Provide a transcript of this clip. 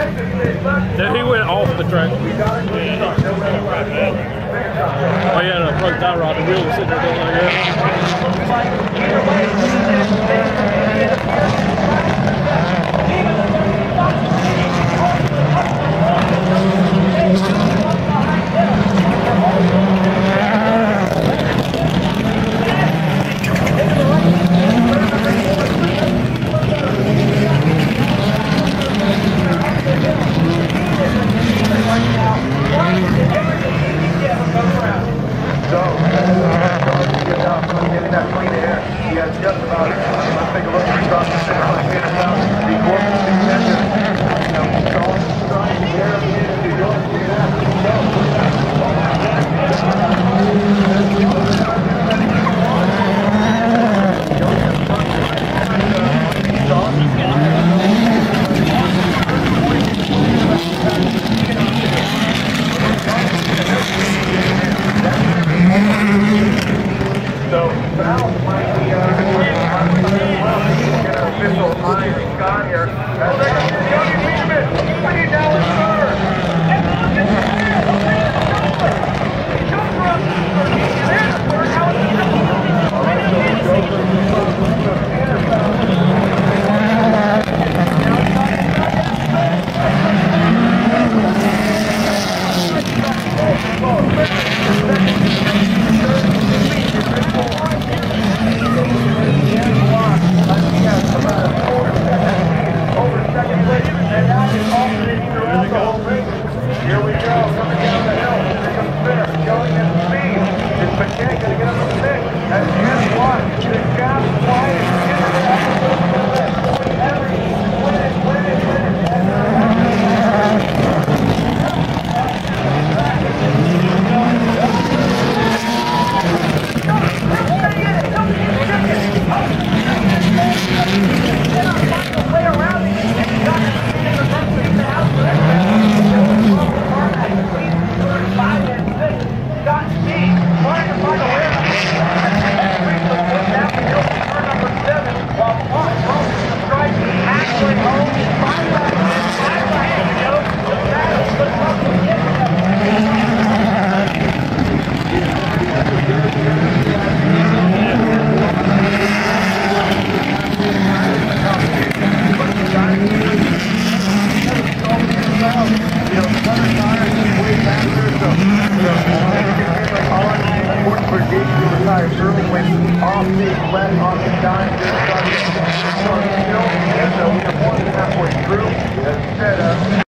Then he went off the track. Oh yeah, the front tie rod, the wheel was sitting there going like early when off big left on the dime, just started to so we are more than halfway through instead of